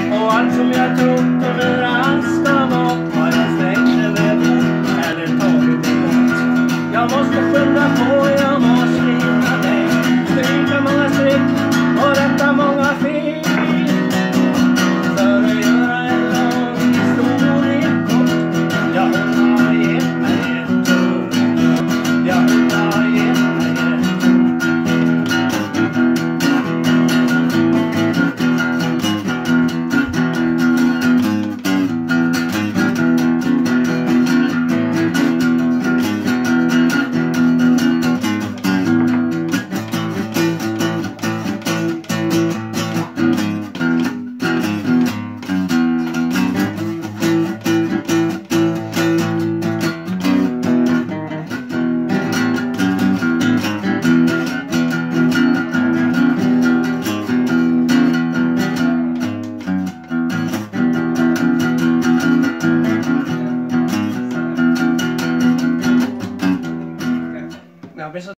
Och allt som jag trott och hur allt ska vara har jag slängt över bort eller tagit emot. Jag måste skynda på, jag måste hinna dig. Stryka många streck och rätta många fel. För att göra en lång historia kort. Jag har gett mig ett ord. Jag har gett mig ett ord. Now,